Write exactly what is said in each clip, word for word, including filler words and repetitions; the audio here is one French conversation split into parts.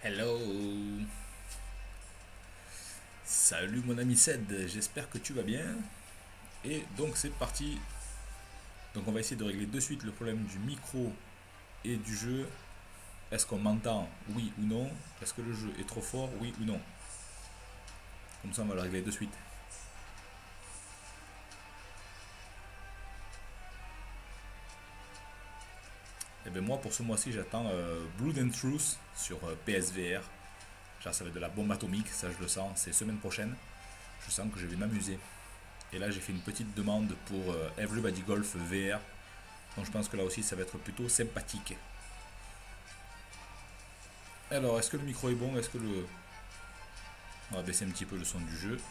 Hello. Salut mon ami Ced, j'espère que tu vas bien. Et donc c'est parti. Donc on va essayer de régler de suite le problème du micro et du jeu. Est-ce qu'on m'entend, oui ou non? Est-ce que le jeu est trop fort, oui ou non? Comme ça on va le régler de suite. Et bien moi pour ce mois-ci j'attends euh, Blood and Truth sur euh, P S V R. Genre ça va être de la bombe atomique, ça je le sens, c'est semaine prochaine. Je sens que je vais m'amuser. Et là j'ai fait une petite demande pour euh, Everybody Golf V R. Donc je pense que là aussi ça va être plutôt sympathique. Alors est-ce que le micro est bon? Est-ce que le... On va baisser un petit peu le son du jeu.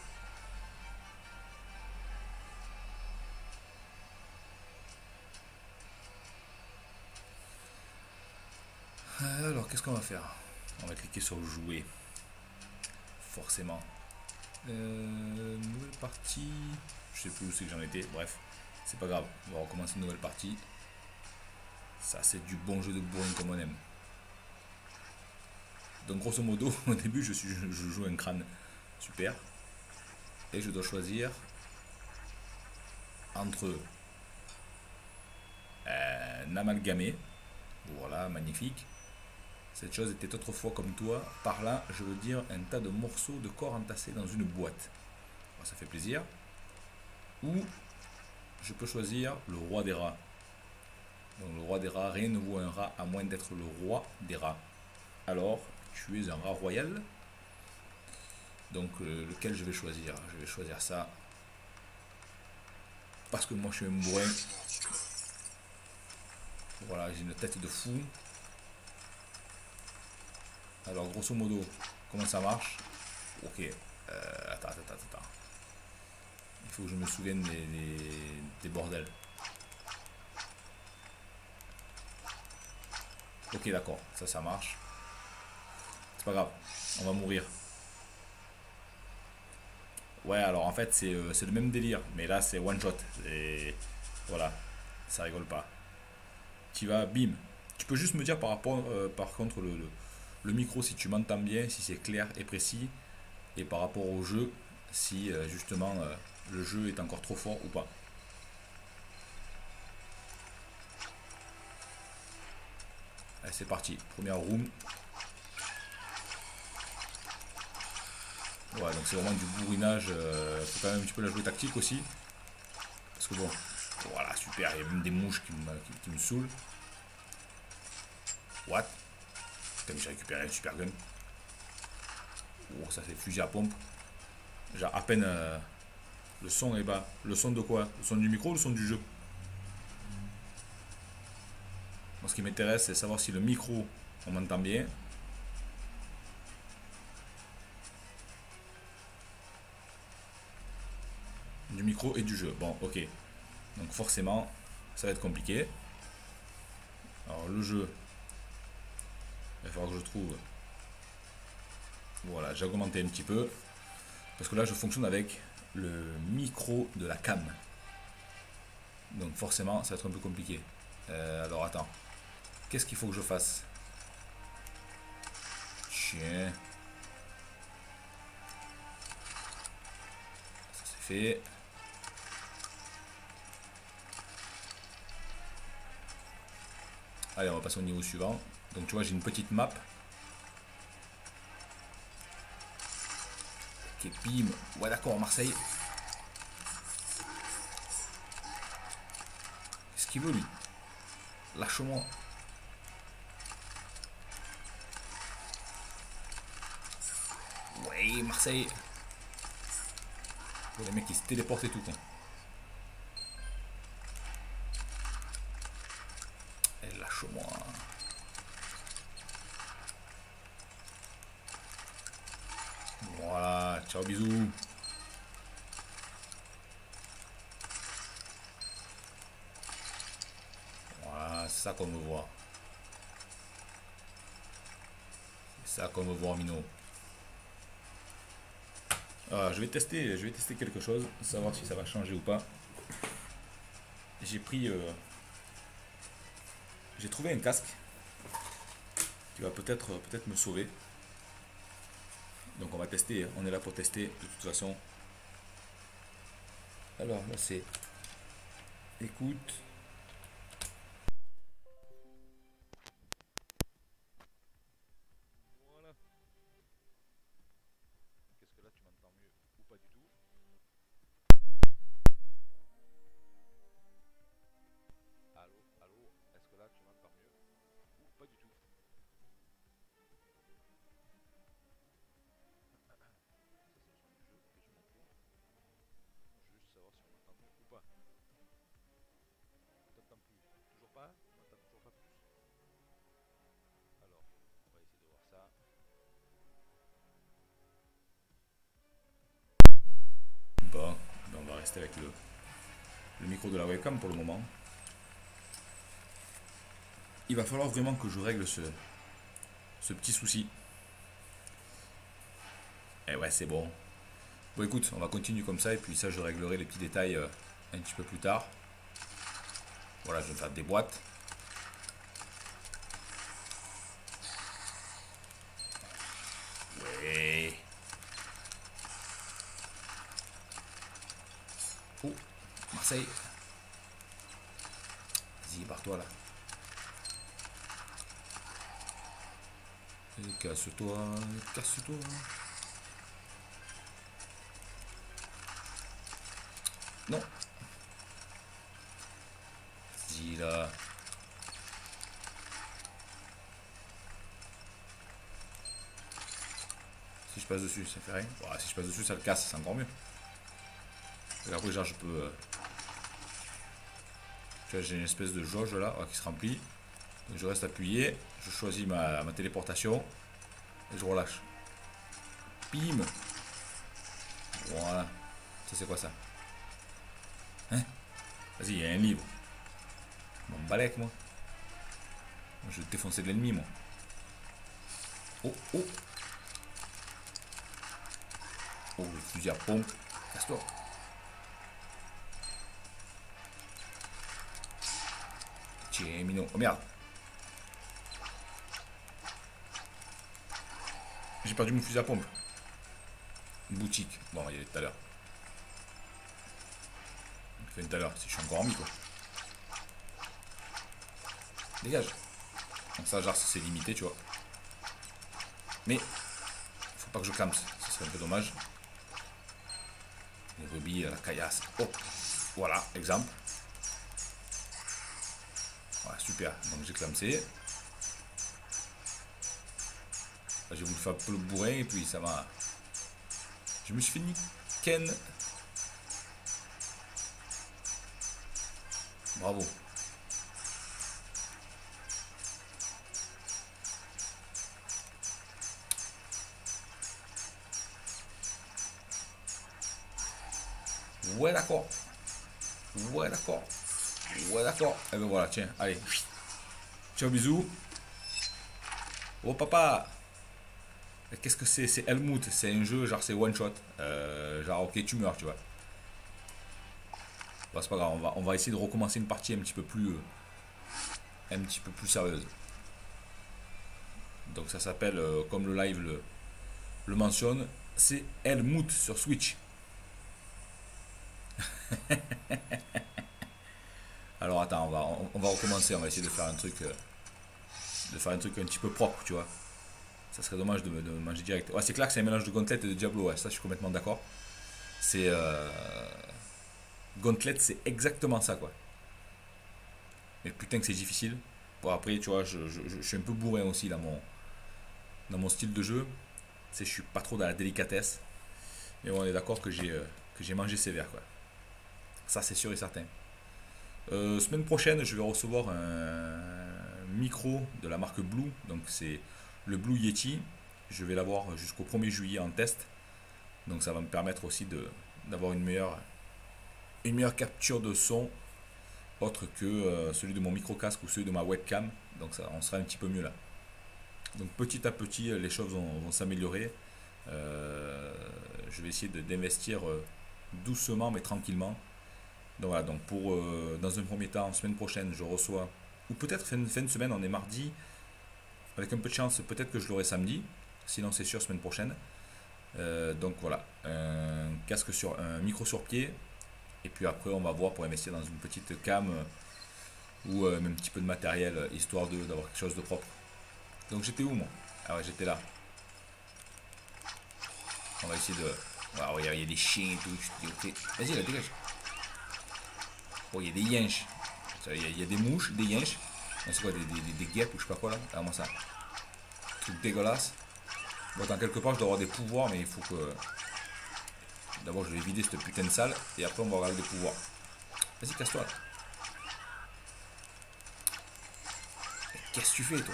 Alors qu'est-ce qu'on va faire? On va cliquer sur jouer. Forcément. Euh, nouvelle partie. Je sais plus où c'est que j'en étais. Bref, c'est pas grave. On va recommencer une nouvelle partie. Ça c'est du bon jeu de bourrin comme on aime. Donc grosso modo, au début je, suis, je joue un crâne. Super. Et je dois choisir entre un amalgamé. Voilà, magnifique. Cette chose était autrefois comme toi. Par là, je veux dire un tas de morceaux de corps entassés dans une boîte. Bon, ça fait plaisir. Ou je peux choisir le roi des rats. Donc le roi des rats, rien ne vaut un rat à moins d'être le roi des rats. Alors, tu es un rat royal. Donc euh, lequel je vais choisir? Je vais choisir ça. Parce que moi je suis un bourrin. Voilà, j'ai une tête de fou. Alors grosso modo, comment ça marche? Ok. Euh, attends, attends, attends, attends. Il faut que je me souvienne des, des, des bordels. Ok, d'accord. Ça, ça marche. C'est pas grave. On va mourir. Ouais, alors en fait, c'est euh, c'est le même délire. Mais là, c'est one shot. Et voilà. Ça rigole pas. Tu vas, bim. Tu peux juste me dire par rapport, euh, par contre, le, le, le micro, si tu m'entends bien, si c'est clair et précis. Et par rapport au jeu, si euh, justement euh, le jeu est encore trop fort ou pas. Allez, c'est parti. Première room. Ouais, donc c'est vraiment du bourrinage. Euh, faut quand même un petit peu la jouer tactique aussi. Parce que bon, voilà, super. Il y a même des mouches qui me, qui, qui me saoulent. What? Putain, mais j'ai récupéré un super gun. Oh, ça c'est fusil à pompe. Genre à peine euh, le son est bas. Le son de quoi? Le son du micro ou le son du jeu? Moi, ce qui m'intéresse, c'est savoir si le micro, on m'entend bien. Du micro et du jeu. Bon, ok. Donc forcément, ça va être compliqué. Alors le jeu, il va falloir que je trouve. Voilà, j'ai augmenté un petit peu. Parce que là, je fonctionne avec le micro de la cam. Donc forcément, ça va être un peu compliqué. Euh, alors attends. Qu'est-ce qu'il faut que je fasse? Tiens. Ça c'est fait. Allez, on va passer au niveau suivant. Donc tu vois, j'ai une petite map. Ok, bim. Ouais, d'accord, Marseille. Qu'est-ce qu'il veut, lui? Lâche-moi. Ouais, Marseille. Oh, les mecs, ils se téléportent et tout, quoi. Eh, lâche-moi. Voilà, ciao, bisous. Voilà, c'est ça qu'on me voit. C'est ça qu'on me voit, Mino. Alors, je vais tester, je vais tester quelque chose, savoir si ça va changer ou pas. J'ai pris, euh, j'ai trouvé un casque qui va peut-être peut-être me sauver. Donc on va tester, on est là pour tester de toute façon. Alors là c'est écoute. Voilà. Qu'est-ce que là tu m'entends mieux ou pas du tout? Allô, allô, est-ce que là tu m'entends mieux ou pas du tout? Ça c'est le son du jeu, mais je m'en fous. Je veux juste savoir si on m'entend mieux ou pas. On t'entend plus. Toujours pas? On m'entend toujours pas plus. Alors, on va essayer de voir ça. Bon, ben on va rester avec le, le micro de la webcam pour le moment. Il va falloir vraiment que je règle ce, ce petit souci. Et ouais, c'est bon. Bon, écoute, on va continuer comme ça et puis ça, je réglerai les petits détails euh, un petit peu plus tard. Voilà, je vais me faire des boîtes. Ouais. Oh, Marseille. Vas-y, barre-toi là. Casse-toi, casse-toi. Non. Vas-y là. Si je passe dessus, ça fait rien. Bon, si je passe dessus, ça le casse, c'est encore mieux. Et après, genre, je peux. Euh... Tu vois, j'ai une espèce de jauge là qui se remplit. Donc, je reste appuyé. Je choisis ma, ma téléportation. Et je relâche. Bim. Voilà. Ça, c'est quoi ça? Hein? Vas-y, il y a un livre. Mon balèque, moi. Moi. Je vais défoncer de l'ennemi, moi. Oh, oh. Oh, le fusil à pompe. Casse-toi. Tiens, minot. Oh merde. J'ai perdu mon fusil à pompe. Une boutique. Bon, il y avait tout à l'heure. Je fait tout à l'heure, si je suis encore en mi, quoi. Dégage. Donc ça, genre, c'est limité, tu vois. Mais, faut pas que je clamse. Ça serait un peu dommage. Les rubis, la caillasse. Oh, voilà, exemple. Voilà, super. Donc j'ai clamsé. J'ai voulu faire un peu le bourrin et puis ça va. Je me suis fait ken. Bravo. Ouais, d'accord. Ouais, d'accord. Ouais, d'accord. Et ben voilà, tiens, allez. Ciao, bisous. Oh, papa. Qu'est-ce que c'est? C'est Helmut. C'est un jeu, genre, c'est one shot. Euh, genre, ok, tu meurs, tu vois. Bon, c'est pas grave, on va, on va essayer de recommencer une partie un petit peu plus. Euh, un petit peu plus sérieuse. Donc, ça s'appelle, euh, comme le live le, le mentionne, c'est Helmut sur Switch. Alors attends, on va, on, on va recommencer, on va essayer de faire un truc euh, de faire un truc un petit peu propre, tu vois. Ça serait dommage de, de manger direct. Ouais, c'est clair que c'est un mélange de Gauntlet et de Diablo, ouais, ça je suis complètement d'accord. C'est euh, Gauntlet, c'est exactement ça, quoi. Mais putain que c'est difficile. Bon après, tu vois, je, je, je suis un peu bourrin aussi dans mon dans mon style de jeu. Tu sais, je suis pas trop dans la délicatesse. Mais bon, on est d'accord que j'ai euh, que j'ai mangé sévère, quoi. Ça c'est sûr et certain. Euh, semaine prochaine, je vais recevoir un micro de la marque Blue. Donc c'est le Blue Yeti. Je vais l'avoir jusqu'au premier juillet en test. Donc ça va me permettre aussi de d'avoir une meilleure une meilleure capture de son autre que euh, celui de mon micro casque ou celui de ma webcam. Donc ça, on sera un petit peu mieux là. Donc petit à petit, les choses vont, vont s'améliorer. Euh, je vais essayer de, d'investir euh, doucement mais tranquillement. Donc voilà, donc pour euh, dans un premier temps, semaine prochaine, je reçois, ou peut-être fin, fin de semaine, on est mardi, avec un peu de chance, peut-être que je l'aurai samedi, sinon c'est sûr semaine prochaine. Euh, donc voilà, un casque sur un micro sur pied. Et puis après, on va voir pour investir dans une petite cam euh, ou euh, même un petit peu de matériel euh, histoire de- d'avoir quelque chose de propre. Donc j'étais où moi? Ah ouais, j'étais là. On va essayer de. Ah ouais, il y a des chiens et tout. Je te dis, ok, vas-y, là, dégage. Oh, il y a des yinches. Il y, a- il y a des mouches, des yinches. Non, c'est quoi, des, des, des- des guêpes ou je sais pas quoi là? Ah, moi ça. Truc dégueulasse. Bon, dans quelque part, je dois avoir des pouvoirs, mais il faut que. D'abord, je vais vider cette putain de salle et après, on va regarder des pouvoirs. Vas-y, casse-toi là. Qu'est-ce que tu fais, toi?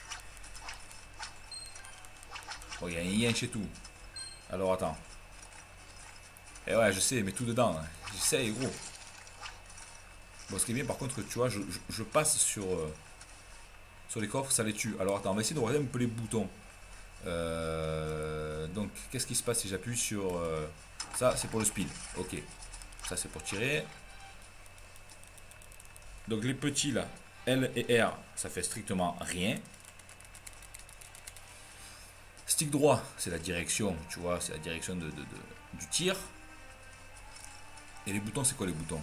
Bon, il y a un yinche et tout. Alors, attends. Eh ouais, je sais, mais tout dedans. Hein. J'essaye, gros. Bon, ce qui est bien, par contre, tu vois, je, je, je passe sur, euh, sur les coffres, ça les tue. Alors, attends, on va essayer de regarder un peu les boutons. Euh, donc, qu'est-ce qui se passe si j'appuie sur... euh, ça, c'est pour le speed. Ok. Ça, c'est pour tirer. Donc, les petits, là, L et R, ça fait strictement rien. Stick droit, c'est la direction, tu vois, c'est la direction de, de, de- du tir. Et les boutons, c'est quoi les boutons?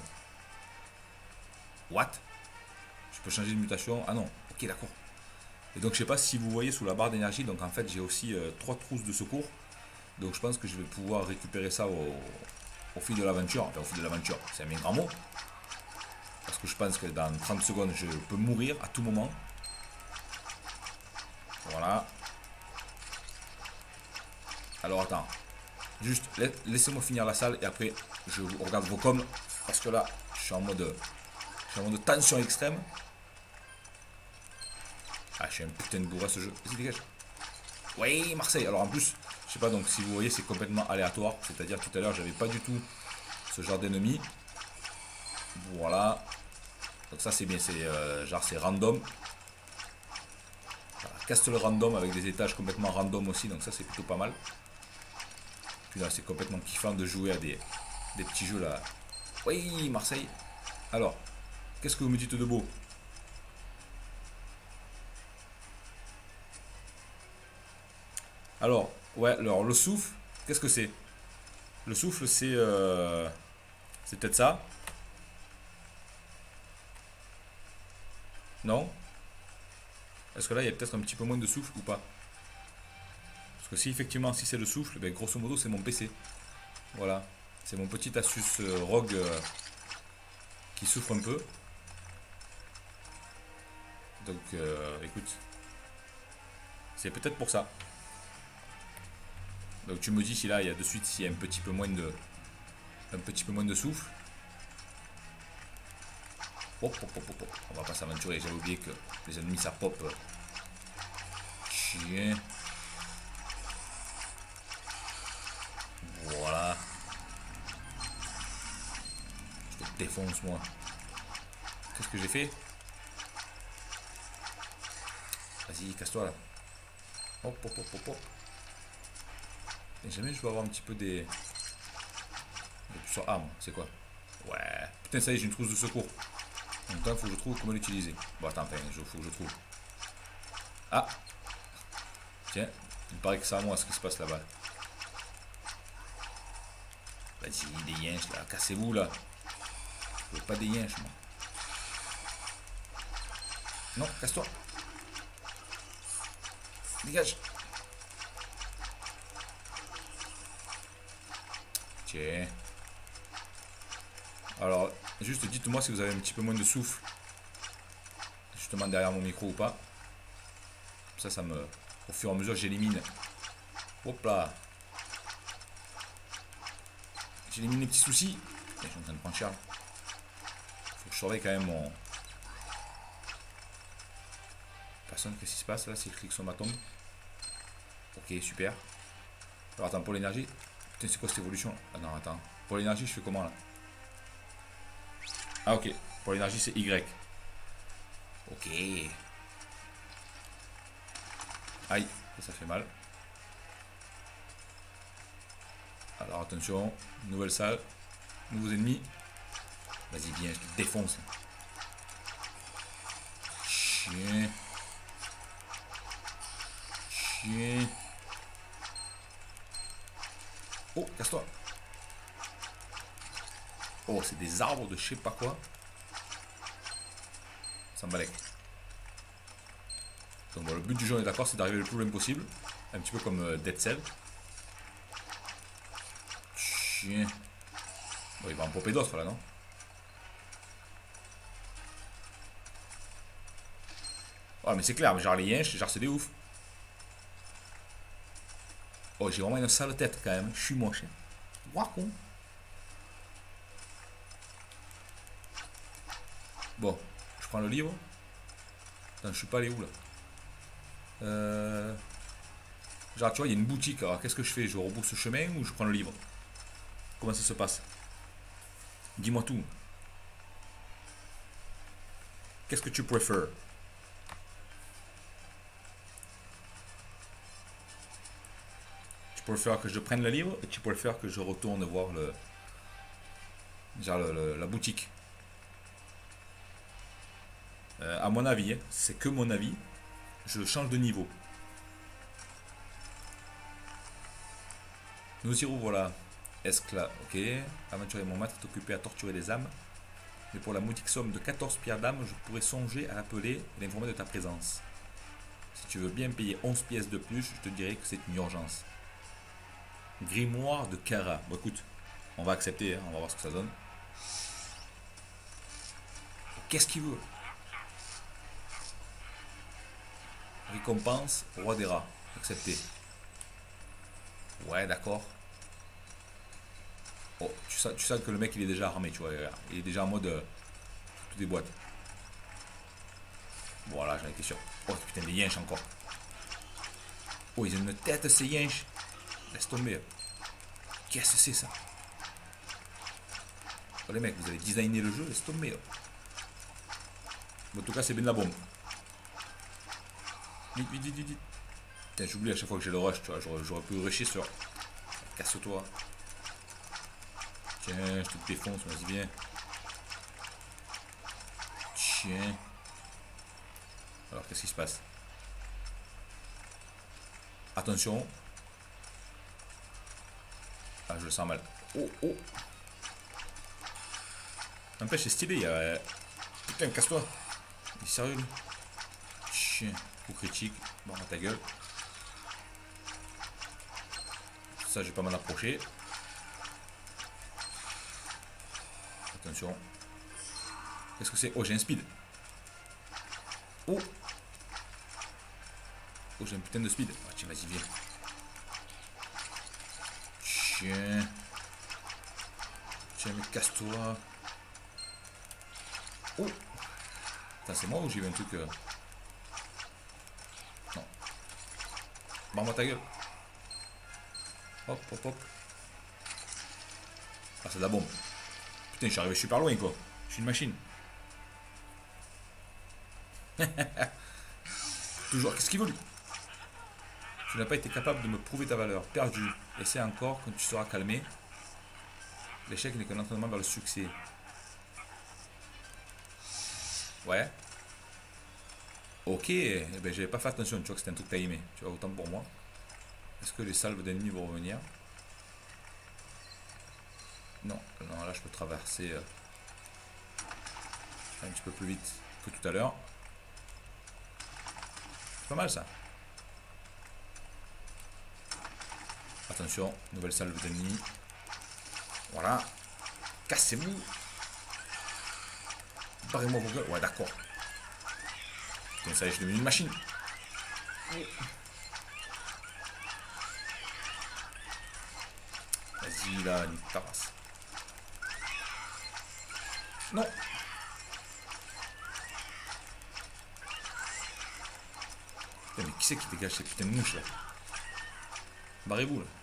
What? Je peux changer de mutation? Ah non, ok, d'accord. Et donc, je sais pas si vous voyez sous la barre d'énergie, donc en fait, j'ai aussi euh, trois trousses de secours. Donc, je pense que je vais pouvoir récupérer ça au, au fil de l'aventure. Enfin, au fil de l'aventure, c'est un bien grand mot. Parce que je pense que dans trente secondes, je peux mourir à tout moment. Voilà. Alors, attends. Juste, laissez-moi finir la salle et après, je regarde vos coms. Parce que là, je suis en mode, je suis en mode tension extrême. Ah, je suis un putain de bourrin ce jeu. Vas-y, dégage. Oui, Marseille. Alors, en plus, je sais pas, donc si vous voyez, c'est complètement aléatoire. C'est-à-dire, tout à l'heure, j'avais pas du tout ce genre d'ennemi. Voilà. Donc, ça, c'est bien. C'est euh, genre, c'est random. Voilà. Castle random avec des étages complètement random aussi. Donc, ça, c'est plutôt pas mal. Puis là, c'est complètement kiffant de jouer à des, des petits jeux là. Oui, Marseille. Alors, qu'est-ce que vous me dites de beau? Alors, ouais, alors le souffle, qu'est-ce que c'est? Le souffle, c'est euh, c'est peut-être ça? Non? Est-ce que là, il y a peut-être un petit peu moins de souffle ou pas? Parce que si effectivement, si c'est le souffle, ben, grosso modo, c'est mon P C. Voilà. C'est mon petit Asus euh, Rogue euh, qui souffre un peu. Donc, euh, écoute, c'est peut-être pour ça. Donc, tu me dis si là, il y a de suite, s'il y a un petit peu moins de, un petit peu moins de souffle. Hop, hop, hop, hop, hop. On va pas s'aventurer. J'avais oublié que les ennemis ça pop. Chien. Voilà. Je te défonce moi. Qu'est-ce que j'ai fait? Vas-y, casse-toi là. Hop, hop, hop, hop, hop. Et jamais je peux avoir un petit peu des. Sur arme, c'est quoi? Ouais. Putain, ça y est, j'ai une trousse de secours. En même temps, il faut que je trouve comment l'utiliser. Bon, attends, enfin, il faut que je trouve. Ah! Tiens, il me paraît que c'est à moi ce qui se passe là-bas. Vas-y, des yinches là, cassez-vous là. Je veux pas des yinches, moi. Non, casse-toi. Dégage. Tiens. Alors, juste dites-moi si vous avez un petit peu moins de souffle. Justement derrière mon micro ou pas. Ça, ça me... Au fur et à mesure, j'élimine. Hop là. J'élimine les petits soucis. Je suis en train de prendre cher. Faut que je surveille quand même mon... Personne, qu'est-ce qui se passe là si je clique sur ma tombe? Ok, super. Alors attends, pour l'énergie. Putain, c'est quoi cette évolution? Ah non, attends. Pour l'énergie, je fais comment là? Ah ok. Pour l'énergie, c'est Y. Ok. Aïe, ça, ça fait mal. Alors attention, nouvelle salle, nouveaux ennemis. Vas-y, viens, je te défonce. Chien. Chien. Oh, casse-toi. Oh, c'est des arbres de je sais pas quoi. Ça m'emballe. Donc bon, le but du jeu, on est d'accord, c'est d'arriver le plus loin possible. Un petit peu comme euh, Dead Cell. Chien. Bon, il va en popper d'autres là, non? Ouais, mais c'est clair, genre les yinches, genre c'est des ouf. Oh, j'ai vraiment une sale tête quand même. Je suis moche. Ouah, con. Bon, je prends le livre. Attends, je suis pas allé où là? Euh... Genre, tu vois, il y a une boutique. Alors, qu'est-ce que je fais? Je rebrousse ce chemin ou je prends le livre? Comment ça se passe? Dis-moi tout. Qu'est-ce que tu préfères? Tu préfères que je prenne le livre et tu préfères que je retourne voir le. Genre le, le, la boutique. Euh, à mon avis, hein, c'est que mon avis. Je change de niveau. Nous irons, voilà. Esclave, ok. Aventurier, mon maître est occupé à torturer les âmes. Mais pour la modique somme de quatorze pierres d'âme, je pourrais songer à appeler et l'informer de ta présence. Si tu veux bien payer onze pièces de plus, je te dirais que c'est une urgence. Grimoire de Kara. Bon, écoute, on va accepter, hein, on va voir ce que ça donne. Qu'est-ce qu'il veut? Récompense, roi des rats. Accepté. Ouais, d'accord. Oh, tu sens, tu sens que le mec il est déjà armé, tu vois. Il est déjà en mode. Euh, toutes les boîtes. Voilà, j'en étais sûr. Oh putain, les yinches encore. Oh, ils ont une tête ces yinches. Laisse tomber. Qu'est-ce que c'est ça? Oh les mecs, vous avez designé le jeu, laisse tomber. Bon, en tout cas, c'est bien de la bombe. Vite, vite, vite, vite. Putain, j'oublie à chaque fois que j'ai le rush, tu vois. J'aurais pu rusher sur. Casse-toi. Tiens, je te défonce, vas-y, viens. Tiens. Alors, qu'est-ce qui se passe? Attention. Ah, je le sens mal. Oh, oh. N'empêche, c'est stylé. Il y a... Putain, casse-toi. Il est sérieux, lui? Chien. Coup critique. Bon, à ta gueule. Ça, je vais pas m'en approcher. Attention. Qu'est-ce que c'est? Oh, j'ai un speed. Oh. Oh, j'ai un putain de speed. Oh, tiens, vas-y, viens. Tiens. Tiens, mais casse-toi. Oh. Putain, c'est moi ou j'ai vu un truc... Euh... Non. Barre-moi ta gueule. Hop, hop, hop. Ah, c'est de la bombe. Putain, je suis arrivé super loin, quoi. Je suis une machine. Toujours. Qu'est-ce qu'il veut, lui? Tu n'as pas été capable de me prouver ta valeur. Perdu. Essaie encore quand tu seras calmé. L'échec n'est qu'un entraînement vers le succès. Ouais. Ok. Eh ben, j'avais pas fait attention. Tu vois que c'était un truc timé. Tu vois, autant pour moi. Est-ce que les salves d'ennemis vont revenir? Non. Non, là, je peux traverser euh, un petit peu plus vite que tout à l'heure. C'est pas mal, ça. Attention, nouvelle salve d'ennemis. Voilà. Cassez-vous. Barrez-moi vos gueules. Ouais, d'accord. Putain, ça y est, je suis devenu une machine. Vas-y, là, nique ta race. Non. Putain, mais qui c'est qui dégage ces putains de mouches, là? Barrez-vous, là.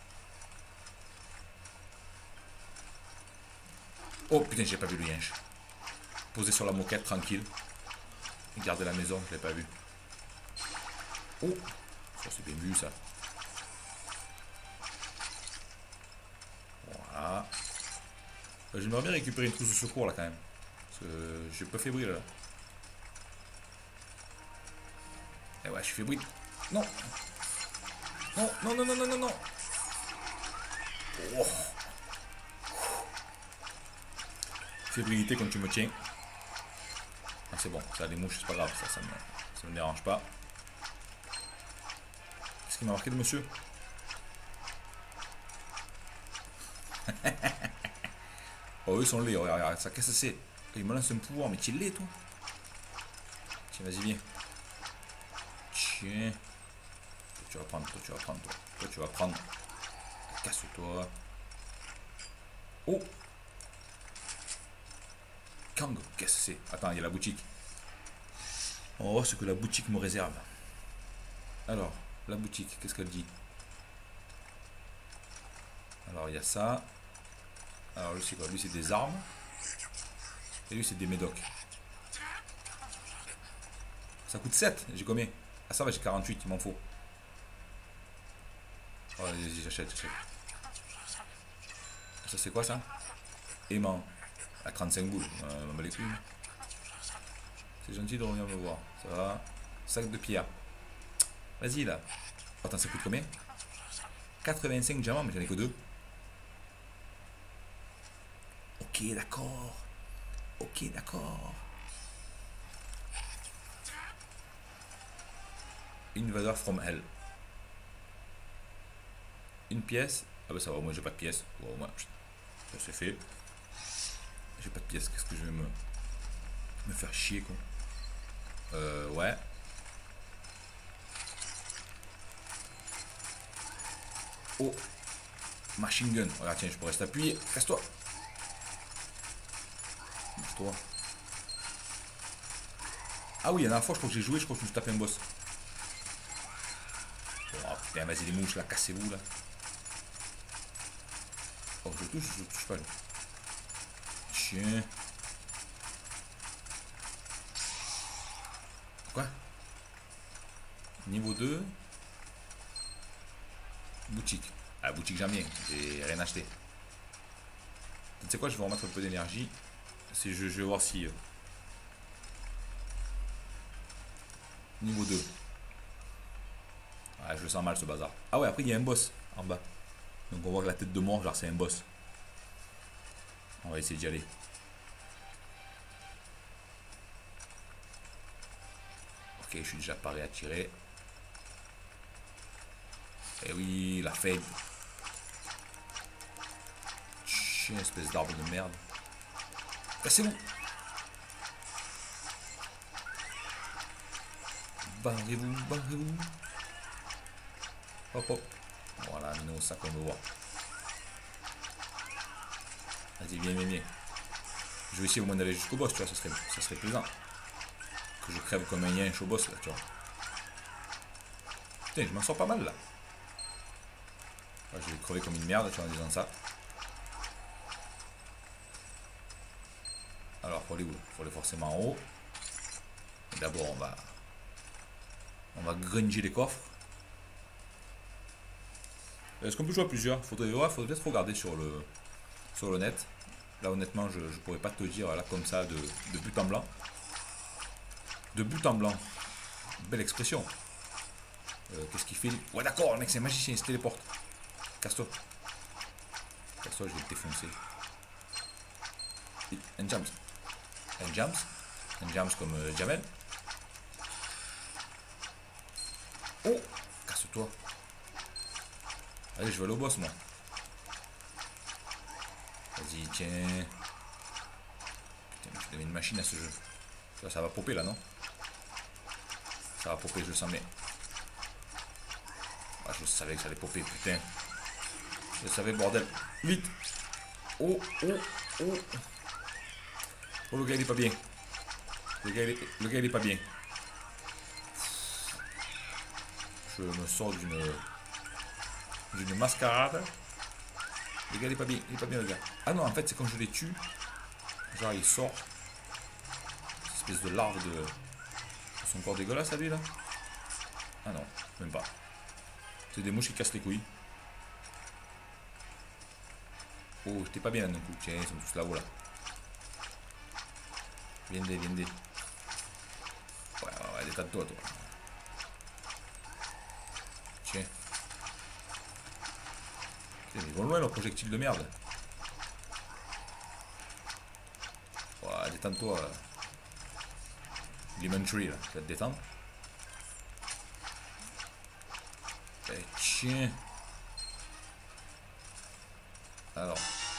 Oh putain, j'ai pas vu le yinche. Posé sur la moquette, tranquille. Regardez la maison, je l'ai pas vu. Oh, ça c'est bien vu, ça. Voilà. J'aimerais bien récupérer une trousse de secours, là, quand même. Parce que je suis pas fébrile, là. Eh ouais, je suis fébrile. Non. Non, non, non, non, non, non, non. Oh. Fébrilité quand tu me tiens. Ah, c'est bon, ça les mouches, c'est pas grave, ça, ça me, ça me dérange pas. Qu'est-ce qui m'a marqué de monsieur? Oh, eux sont laids, regarde, regarde ça, qu'est-ce que c'est? Il me lance un pouvoir, mais tu es laid, toi. Tiens, vas-y, viens. Tiens. Toi, tu vas prendre, toi, tu vas prendre, toi. Toi, tu vas prendre. Casse-toi. Oh! Kang, qu'est-ce que c'est? Attends, il y a la boutique. On va voir ce que la boutique me réserve. Alors, la boutique, qu'est-ce qu'elle dit? Alors, il y a ça. Alors, lui, c'est quoi? Lui, c'est des armes. Et lui, c'est des médocs. Ça coûte sept. J'ai combien? Ah, ça va, j'ai quarante-huit, il m'en faut. Oh, vas-y, j'achète, j'achète. Ça, c'est quoi, ça? Aimant. À trente-cinq boules. Euh, on les couilles. C'est gentil de revenir me voir. Ça va. Sac de pierre. Vas-y, là. Attends, ça coûte combien? quatre-vingt-cinq diamants, mais j'en ai que deux. Ok, d'accord. Ok, d'accord. Invader from Hell. Une pièce. Ah bah ça va, moi j'ai pas de pièce. Bon, moi, ça c'est fait. J'ai pas de pièce. Qu'est-ce que je vais me, me faire chier, quoi. Euh, ouais. Oh. Machine gun. Regarde, tiens, je pourrais rester appuyé. Casse-toi. Casse-toi. Ah oui, la dernière fois, je crois que j'ai joué, je crois que je me suis tapé un boss. Oh putain, vas-y les mouches là, cassez-vous là. Oh, je touche, je touche pas lui. Tiens. Quoi? Niveau deux. Boutique. Ah, boutique jamais, j'ai rien acheté. Tu sais quoi, je vais remettre un peu d'énergie. Si je, je vais voir si... Euh... Niveau deux. Ah, je le sens mal ce bazar. Ah ouais, après il y a un boss en bas. Donc on voit que la tête de mort, genre c'est un boss. On va essayer d'y aller. Ok, je suis déjà paré à tirer. Et oui, la fade. Chien, espèce d'arbre de merde. Cassez-vous. Barrez-vous, barrez-vous. Hop hop. Voilà, nous ça qu'on veut voir. Vas-y, viens, viens, viens. Je vais essayer au moins d'aller jusqu'au boss, tu vois, ça serait, ça serait plaisant. Que je crève comme un yinche au boss là, tu vois. Putain, je m'en sors pas mal là. Ouais, je vais crever comme une merde, tu vois, en disant ça. Alors, faut aller où? Faut aller forcément en haut. D'abord, on va... On va grunger les coffres. Est-ce qu'on peut jouer à plusieurs? Faudrait, ouais, faudrait peut-être regarder sur le, sur le net. Là, honnêtement, je ne pourrais pas te dire là comme ça de, de but en blanc. De but en blanc. Belle expression. Euh, Qu'est-ce qu'il fait? Ouais, d'accord, le mec, c'est un magicien, il se téléporte. Casse-toi. Casse-toi, je vais te défoncer. Un jams. Un jams. Un jams comme euh, Jamel. Oh, casse-toi. Allez, je vais aller au boss, moi. Vas-y, tiens. Putain, je devais une machine à ce jeu. Ça, ça va popper là, non? Ça va popper, je le sens bien. Ah, je savais que ça allait popper, putain. Je le savais, bordel. Vite. Oh, oh, oh. Oh, le gars, il est pas bien. Le gars, il est, le gars, il est pas bien. Je me sors d'une... d'une mascarade. Le gars il est pas bien, il est pas bien le gars. Ah non, en fait c'est quand je les tue, genre il sort cette espèce de larve de... Ils sont encore dégueulasses à lui là. Ah non, même pas. C'est des mouches qui cassent les couilles. Oh, j'étais pas bien d'un coup. Tiens, ils sont tous là-haut là. Viendez, viendez. Ouais, ouais, ouais, des tas de toi, toi. Tiens. Putain, ils vont loin, leurs projectiles de merde. Voilà, détends-toi. Euh. Lemon Tree, là, tu vas te détendre. Eh, tiens. Alors.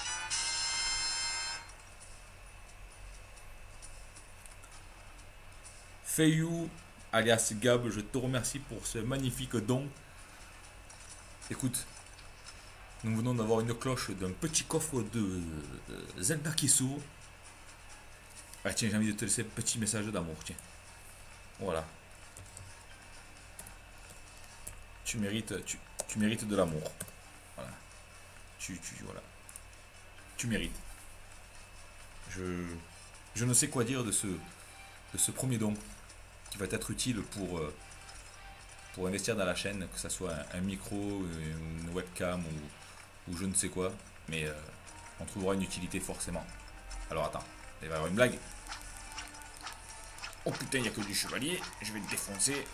Fayou, alias Gab, je te remercie pour ce magnifique don. Écoute, nous venons d'avoir une cloche d'un petit coffre de Zelda qui s'ouvre. Ah tiens, j'ai envie de te laisser un petit message d'amour, tiens. Voilà. Tu mérites, tu, tu mérites de l'amour. Voilà. Tu, tu, voilà. Tu mérites. Je, je ne sais quoi dire de ce, de ce premier don qui va être utile pour, euh, pour investir dans la chaîne, que ce soit un, un micro, une webcam ou, ou je ne sais quoi. Mais euh, on trouvera une utilité forcément. Alors attends, il va y avoir une blague. Oh putain, il n'y a que du chevalier. Je vais le défoncer.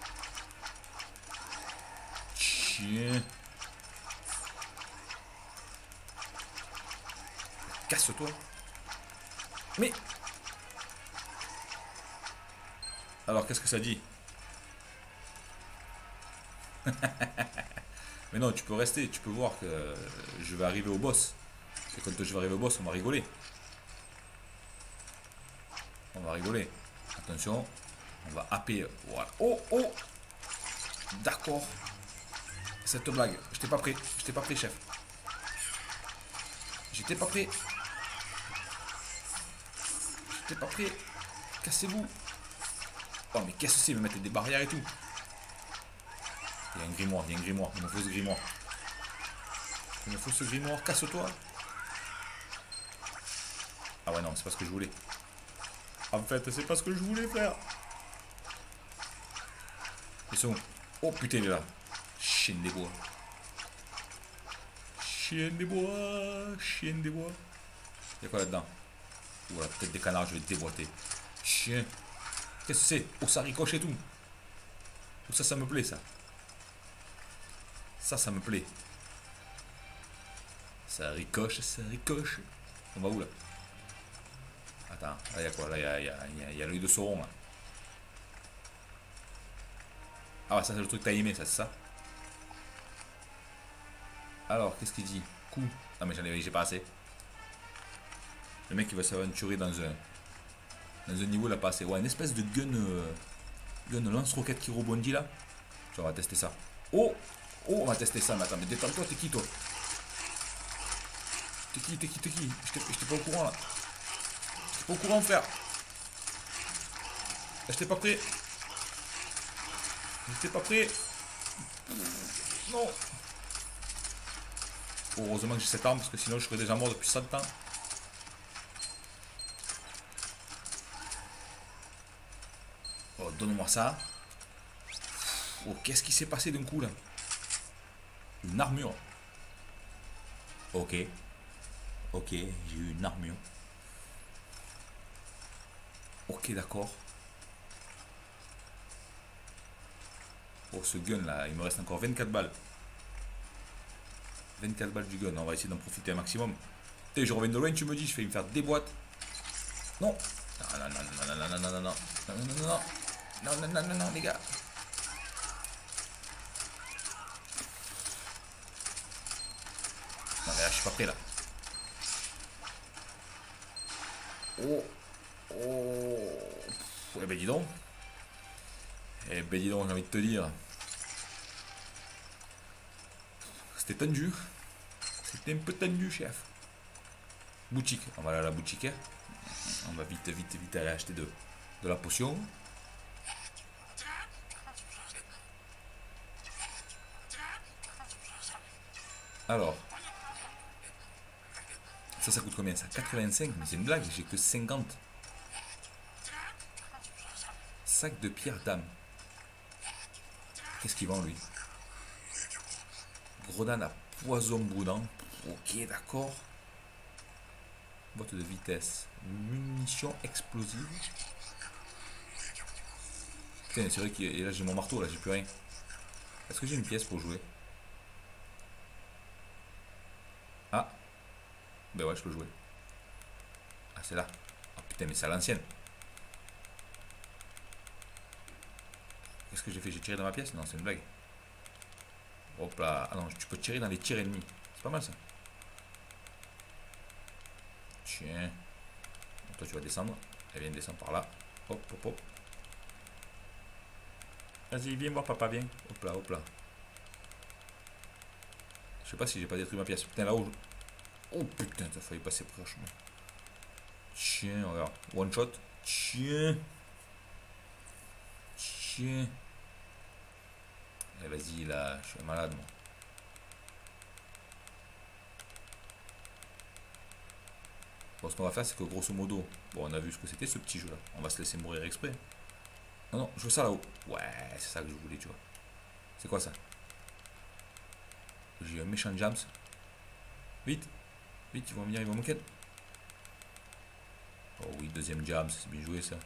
Tiens. Casse-toi. Mais... Alors, qu'est-ce que ça dit? Mais non, tu peux rester. Tu peux voir que je vais arriver au boss. Et quand je vais arriver au boss, on va rigoler. On va rigoler. Attention. On va happer. Voilà. Oh, oh. D'accord. Cette blague. J'étais pas prêt. J'étais pas prêt, chef. J'étais pas prêt. J'étais pas prêt. Cassez-vous. Oh, mais qu'est-ce que c'est? Il me mettre des barrières et tout. Il y a un grimoire. Il y a un grimoire. Il me faut ce grimoire. Il me faut ce grimoire. Casse-toi. Ah ouais, non, c'est pas ce que je voulais. En fait, c'est pas ce que je voulais faire. Ils sont où? Oh putain, il est là. Chienne des bois. Chienne des bois. Chienne des bois. Il y a quoi là-dedans? Ouah, peut-être des canards, je vais déboîter. Chien. Qu'est-ce que c'est? Oh, ça ricoche et tout. Oh, ça, ça me plaît, ça. Ça, ça me plaît. Ça ricoche, ça ricoche. On va où, là? Attends, là, il y a quoi? Là, il y a, y a, y a, y a l'œil de Sauron, là. Ah, ouais, ça, c'est le truc que t'as aimé, ça, c'est ça? Alors, qu'est-ce qu'il dit? Coup. Ah, mais j'en ai, j'ai pas assez. Le mec, il va s'aventurer dans un... Dans un niveau, là, pas assez. Ouais, une espèce de gun... Euh, gun lance-roquette qui rebondit, là. On va tester ça. Oh! Oh, on va tester ça, mais attends, mais détends-toi, t'es qui, toi? T'es qui, t'es qui, t'es qui? J'étais pas au courant, là. J'étais pas au courant, frère. J'étais pas prêt. J'étais pas prêt. Non. Oh, heureusement que j'ai cette arme, parce que sinon je serais déjà mort depuis cent ans. Oh, donne-moi ça. Oh, qu'est-ce qui s'est passé d'un coup, là? Une armure. Ok. Ok, j'ai eu une armure. Ok, d'accord. Oh, ce gun là, il me reste encore vingt-quatre balles. vingt-quatre balles du gun, on va essayer d'en profiter un maximum. Putain, je reviens de loin, tu me dis, je vais me faire des boîtes. Non. Non, non, non, non, non, non, non, non, non, non, non, non, non, non, non, non, non, non, les gars. Non, mais là, je suis pas prêt là. Oh. Oh. Eh ben, dis donc. Eh ben, dis donc, j'ai envie de te dire. C'était tendu. C'était un peu tendu, chef. Boutique. On va aller à la boutique. On va vite, vite, vite aller acheter de, de la potion. Alors. Ça, ça coûte combien ça? quatre-vingt-cinq, mais c'est une blague, j'ai que cinquante. Sac de pierre d'âme. Qu'est-ce qu'il vend, lui? Grenade à poison boudin. Ok, d'accord. Boîte de vitesse. Munitions explosives. Putain, c'est vrai que là j'ai mon marteau, là j'ai plus rien. Est-ce que j'ai une pièce pour jouer? Ben ouais, je peux jouer. Ah, c'est là. Ah putain, mais c'est à l'ancienne. Qu'est-ce que j'ai fait? J'ai tiré dans ma pièce? Non, c'est une blague. Hop là. Ah non, tu peux tirer dans les tirs ennemis. C'est pas mal ça. Tiens. Bon, toi, tu vas descendre. Elle vient descendre par là. Hop, hop, hop. Vas-y, viens voir papa, viens. Hop là, hop là. Je sais pas si j'ai pas détruit ma pièce. Putain, là-haut. Je... Oh putain, t'as failli passer proche. Tiens, regarde. One shot. Tiens. Tiens. Eh, vas-y, là, je suis malade, moi. Bon, ce qu'on va faire, c'est que grosso modo, bon, on a vu ce que c'était ce petit jeu-là. On va se laisser mourir exprès. Non, non, je veux ça là-haut. Ouais, c'est ça que je voulais, tu vois. C'est quoi ça? J'ai eu un méchant jams. Vite, vite, ils vont venir, ils vont me ken. Oh oui, deuxième jams, c'est bien joué ça.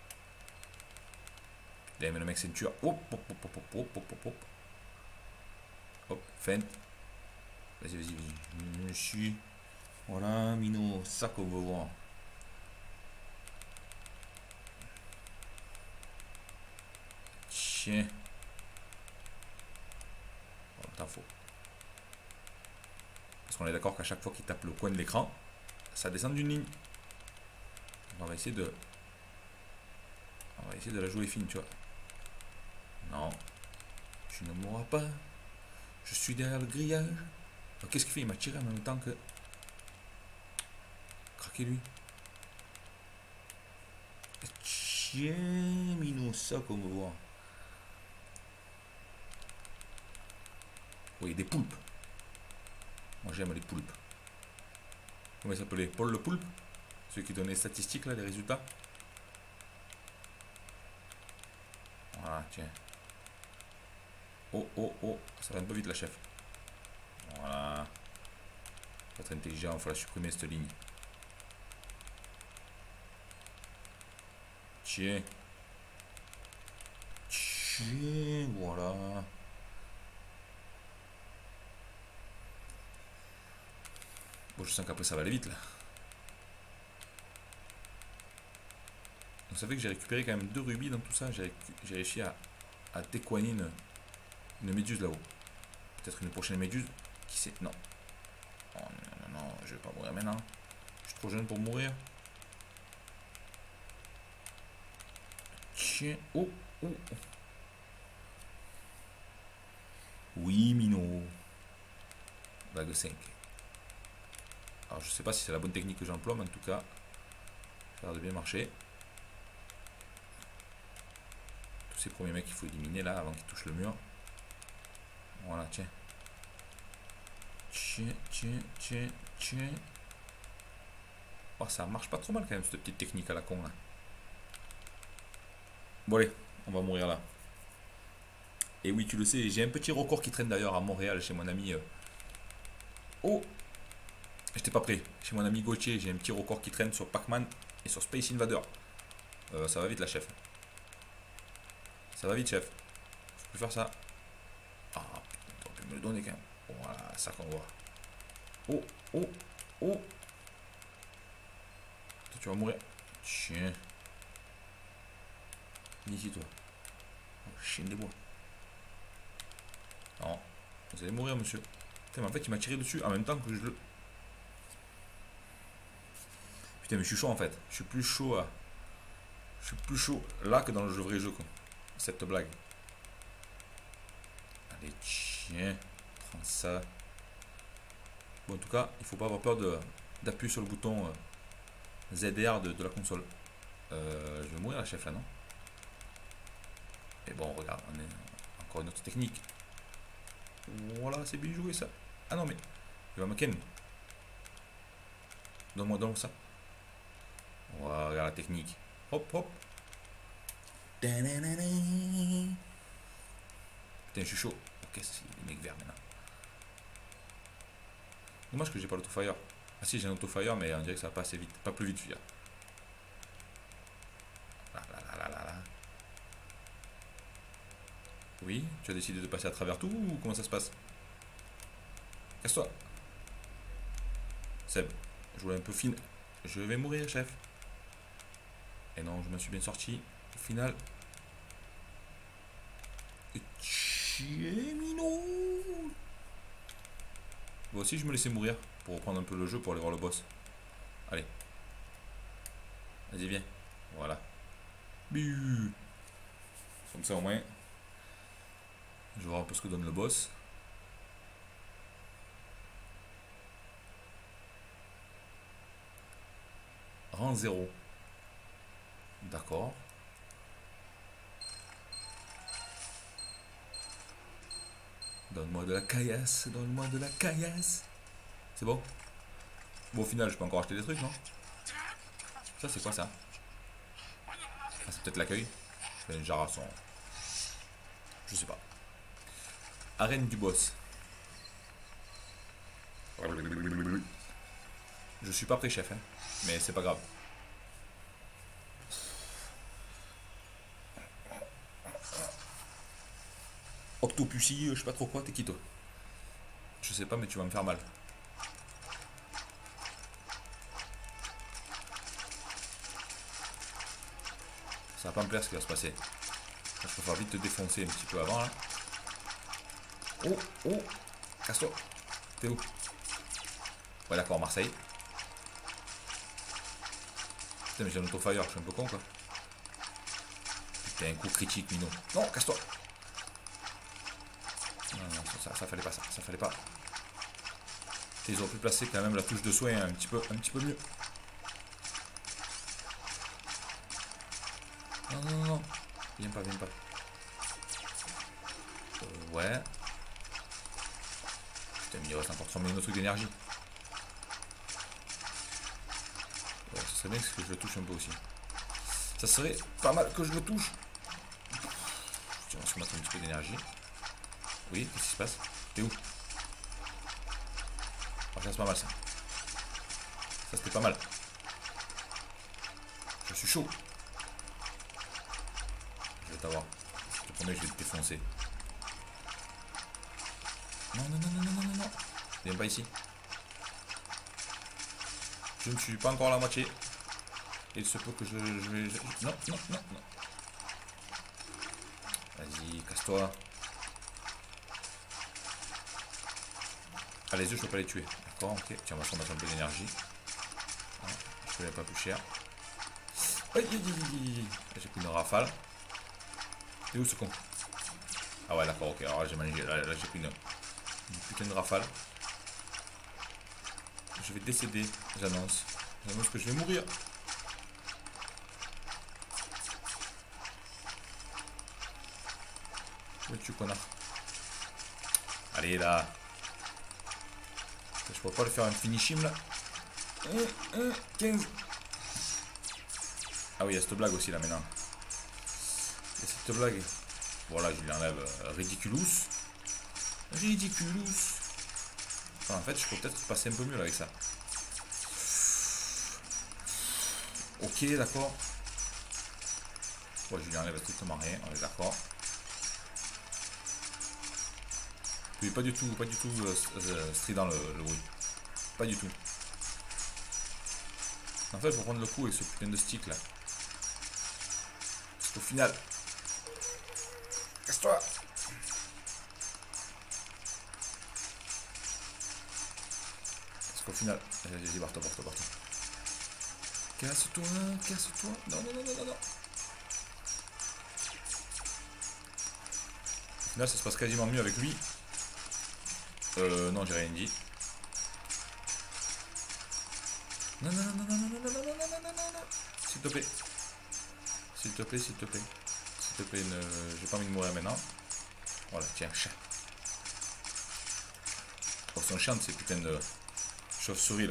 Là, mais le mec ceinture. Hop, hop, hop, hop, hop, hop, hop, hop. Hop, feinte. Vas-y, vas-y, vas-y. Je suis. Voilà, Mino, c'est ça qu'on veut voir. Tiens. Oh, t'en faut. Parce qu'on est d'accord qu'à chaque fois qu'il tape le coin de l'écran, ça descend d'une ligne. On va essayer de. On va essayer de la jouer fine, tu vois. Non. Tu ne mourras pas. Je suis derrière le grillage. Oh, qu'est-ce qu'il fait? Il m'a tiré en même temps que. Craquez lui. Tiens, Mino, ça qu'on veut voir. Oui, des poulpes. Moi j'aime les poulpes. Comment il s'appelait? Paul le poulpe? Celui qui donnait les statistiques là, les résultats. Voilà, tiens. Oh, oh, oh, ça va un peu vite la chef. Voilà. Faut être intelligent, il faut la supprimer cette ligne. Tiens. Tiens, voilà. Bon, je sens qu'après ça va aller vite là. Donc ça fait que j'ai récupéré quand même deux rubis dans tout ça. J'ai réussi à, à décoigner une, une méduse là-haut. Peut-être une prochaine méduse. Qui sait? Non. Oh, non, non, non, je vais pas mourir maintenant. Je suis trop jeune pour mourir. Tiens. Oh, oh. Oui, Mino. Vague cinq. Alors je sais pas si c'est la bonne technique que j'emploie, mais en tout cas, ça a l'air de bien marcher. Tous ces premiers mecs qu'il faut éliminer là avant qu'ils touchent le mur. Voilà, tiens. Tiens, tiens, tiens, tiens. Oh, ça marche pas trop mal quand même cette petite technique à la con là. Bon allez, on va mourir là. Et oui, tu le sais, j'ai un petit record qui traîne d'ailleurs à Montréal chez mon ami. Euh... Oh, j'étais pas prêt. Chez mon ami Gauthier, j'ai un petit record qui traîne sur Pac-Man et sur Space Invader. Euh, ça va vite la chef. Ça va vite chef. Faut plus faire ça. Ah putain, t'aurais pu me le donner quand même. Voilà, ça qu'on voit. Oh, oh, oh. Toi, tu vas mourir. Chien. Viens ici toi. Oh, chien des bois. Non. Vous allez mourir monsieur. Putain, mais en fait il m'a tiré dessus en même temps que je le... Putain mais je suis chaud en fait. Je suis plus chaud à... Je suis plus chaud là que dans le vrai jeu quoi. Cette blague. Allez tiens. Prends ça. Bon en tout cas il faut pas avoir peur de d'appuyer sur le bouton euh, Z R de, de la console. Euh, je vais mourir la chef là non? Et bon regarde, on est encore une autre technique. Voilà, c'est bien joué ça. Ah non mais il va me ken. Donne-moi donc ça. Voilà, regarde la technique. Hop hop. Putain, je suis chaud. Ok, c'est les mecs verts maintenant. Dommage que j'ai pas l'auto-fire. Ah si, j'ai un auto-fire, mais on dirait que ça va pas assez vite. Pas plus vite, je veux dire. Là, là, là, là, là. Oui, tu as décidé de passer à travers tout ou comment ça se passe? Casse-toi. Seb. Je voulais un peu fine. Je vais mourir, chef. Et non, je me suis bien sorti. Au final. Chemino. Moi aussi, je me laissais mourir pour reprendre un peu le jeu pour aller voir le boss. Allez. Vas-y, viens. Voilà. Biu. Comme ça, au moins. Je vais voir un peu ce que donne le boss. Rang zéro. D'accord. Donne-moi de la caillasse, donne-moi de la caillasse. C'est bon? Bon, au final, je peux encore acheter des trucs, non? Ça, c'est quoi ça? Ah, c'est peut-être l'accueil. C'est une jarre à son. Je sais pas. Arène du boss. Je suis pas prêt, chef, hein. Mais c'est pas grave. Octopussy, je sais pas trop quoi, t'es qui toi? Je sais pas, mais tu vas me faire mal. Ça va pas me plaire ce qui va se passer. Je préfère vite te défoncer un petit peu avant là. Oh, oh, casse-toi. T'es où? Ouais, d'accord, Marseille. Putain, mais j'ai un auto-fire, je suis un peu con quoi. Putain, un coup critique, Mino. Non, casse-toi. Non, non, ça, ça, ça fallait pas ça, ça fallait pas. Ils auraient pu placer quand même la touche de soin un petit peu, un petit peu mieux. Non, non, non, non. Viens pas, viens pas. Euh, ouais. Putain, mais il reste encore trois millions de trucs d'énergie. Ouais, ce serait bien que je le touche un peu aussi. Ça serait pas mal que je le touche. Tiens, on va se mettre un petit peu d'énergie. Oui, qu'est-ce qui se passe? T'es où? Oh, ça c'est pas mal ça. Ça c'était pas mal. Je suis chaud. Je vais t'avoir. Je te promets que je vais te défoncer. Non, non, non, non, non, non, non. Viens pas ici. Je ne suis pas encore à la moitié. Il se peut que je, je vais... Je... Non, non, non, non. Vas-y, casse-toi. Ah, les œufs, je peux pas les tuer. D'accord, ok. Tiens, on va se remettre un peu d'énergie. Ah, je ne pas plus cher. J'ai pris une rafale. Et où ce con? Ah ouais, d'accord, ok. Alors là, j'ai mangé. Là, là j'ai pris une, une putain de rafale. Je vais décéder, j'annonce. J'annonce que je vais mourir. Où es-tu, connard? Allez, là. Je pourrais pas le faire un finishim, là. quinze. Ah oui, il y a cette blague aussi, là, maintenant. Il y a cette blague. Voilà, je lui enlève euh, Ridiculous. Ridiculous. Enfin, en fait, je peux peut-être passer un peu mieux là, avec ça. Ok, d'accord. Bon, je lui enlève strictement rien, on est d'accord. Puis pas du tout, pas du tout euh, euh, strident le, le bruit. Pas du tout. En fait, il faut prendre le coup avec ce putain de stick là. Parce qu'au final... Casse-toi! Parce qu'au final... Vas-y, barre-toi, barre-toi, barre-toi. Casse-toi, casse-toi. Non, non, non, non, non, non. Au final, ça se passe quasiment mieux avec lui. Euh, non, j'ai rien dit. Non, non, non, non, non, non, non, non, non, non, non, non, non. S'il te plaît. S'il te plaît, s'il te plaît. S'il te plaît, ne... j'ai pas envie de mourir maintenant. Voilà, tiens, chat. Oh, son chant, ces putains de chauve-souris là.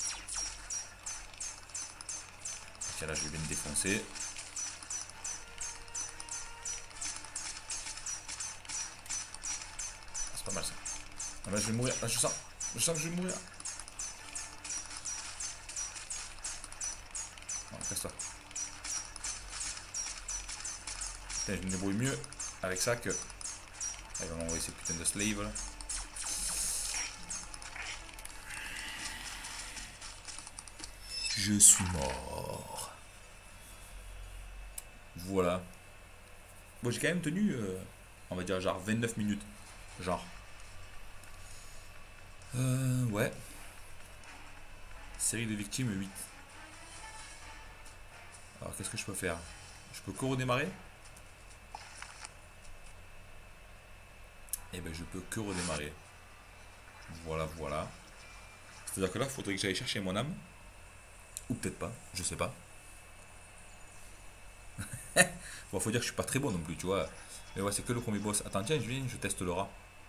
Tiens, là, je vais bien me défoncer. Ah, c'est pas mal ça. Ah, là, je vais mourir. Là, je sens. Je sens que je vais mourir. Non, casse-toi. Putain, je me débrouille mieux avec ça que... Ah, il va m'envoyer ces putains de slaves là. Je suis mort. Voilà. Bon, j'ai quand même tenu, euh, on va dire, genre vingt-neuf minutes. Genre. Euh, ouais. Série de victimes huit. Alors, qu'est-ce que je peux faire? Je peux co-redémarrer? Eh ben, je peux que redémarrer. Voilà, voilà. C'est-à-dire que là, il faudrait que j'aille chercher mon âme. Ou peut-être pas, je sais pas. Bon, faut dire que je suis pas très bon non plus, tu vois. Mais ouais, c'est que le premier boss. Attends, tiens, je viens, je teste le rat.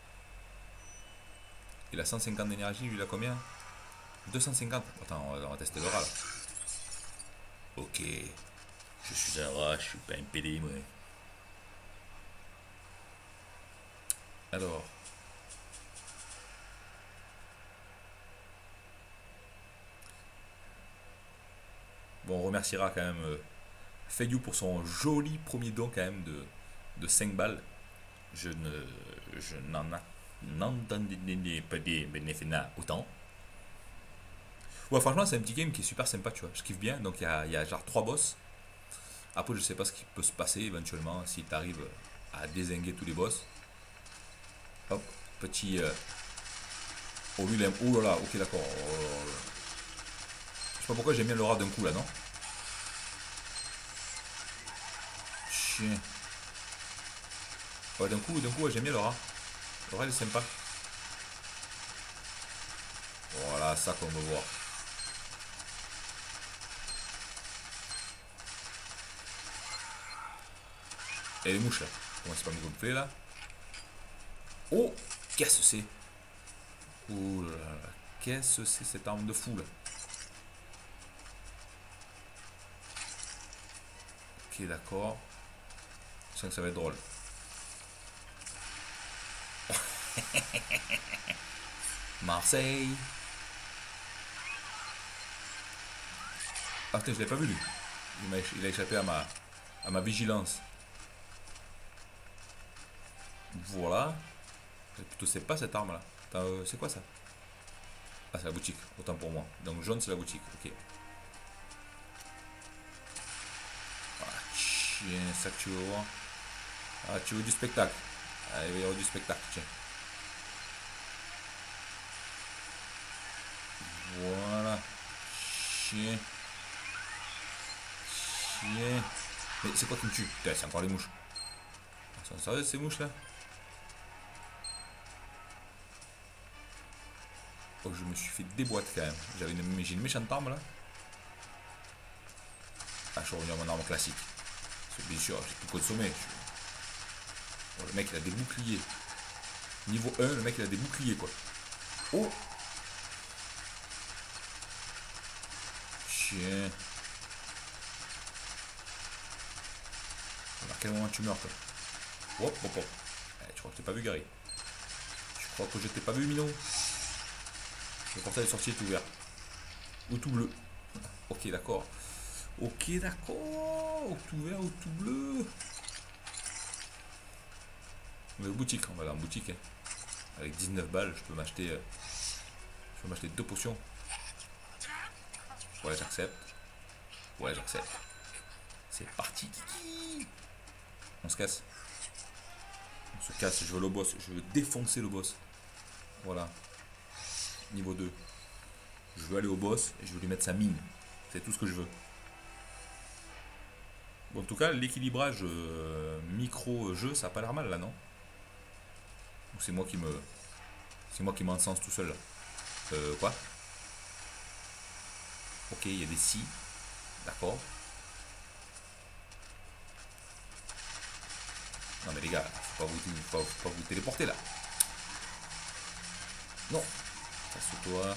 Il a cent cinquante d'énergie, lui il a combien? deux cent cinquante. Attends, on va, on va tester le rat là. Ok. Je suis un rat, je suis pas un pédé, moi. Alors. Bon, on remerciera quand même euh, Feiyu pour son joli premier don quand même de, de cinq balles. Je ne. Je n'en n'entendais pas des bénéfices autant. Ouais, franchement, c'est un petit game qui est super sympa, tu vois. Je kiffe bien. Donc, il y a, y a genre trois boss. Après, je sais pas ce qui peut se passer éventuellement si tu arrives à dézinguer tous les boss. Hop, petit. Euh... Oh, lui, il aime. Oh là là, ok, d'accord. Oh, je sais pas pourquoi j'aime bien le rat d'un coup là, non? Chien. Ouais, d'un coup, d'un coup, ouais, j'aime bien le rat. Le rat, il est sympa. Voilà, ça qu'on veut voir. Et les mouches là. Comment c'est pas me gonfler là? Oh, qu'est-ce que c'est? Oh là là, qu'est-ce que c'est cette arme de fou là? Ok, d'accord. Je sens que ça va être drôle. Marseille. Ah putain, je l'ai pas vu lui. Il a, il a échappé à ma, à ma vigilance. Voilà. C'est plutôt sympa cette arme là. Euh, c'est quoi ça? Ah, c'est la boutique, autant pour moi. Donc jaune, c'est la boutique, ok. Ah, chien, ça que tu veux voir. Ah, tu veux du spectacle? Ah, il va y avoir du spectacle, tiens. Voilà. Chien. Chien. Mais c'est quoi qui me tue? Putain, c'est encore les mouches. Elles sont sérieuses ces mouches là? Oh, je me suis fait déboîter quand même. J'avais une, j'ai une méchante arme là. Ah, je suis revenu à mon arme classique. C'est bien sûr, j'ai tout consommé. Oh, le mec il a des boucliers. Niveau un, le mec il a des boucliers quoi. Oh! Chien. À quel moment tu meurs toi? Hop, hop, hop. Eh, tu crois que je t'ai pas vu Gary? Tu crois que je t'ai pas vu Mino? Le portail de sortie est ouvert. Ou tout bleu. Ok, d'accord. Ok, d'accord. Ou tout vert ou tout bleu. Mais boutique, on va aller en boutique. Hein. Avec dix-neuf balles, je peux m'acheter. Euh, je peux m'acheter deux potions. Ouais, j'accepte. Ouais, j'accepte. C'est parti. On se casse. On se casse. Je veux le boss. Je veux défoncer le boss. Voilà. Niveau deux. Je veux aller au boss et je veux lui mettre sa mine. C'est tout ce que je veux. Bon, en tout cas, l'équilibrage euh, micro-jeu, ça a pas l'air mal là, non? Ou c'est moi qui me. C'est moi qui m'encense tout seul là. Euh, quoi? Ok, il y a des si. D'accord. Non mais les gars, faut pas vous, faut pas, faut pas vous téléporter là. Non. Casse-toi.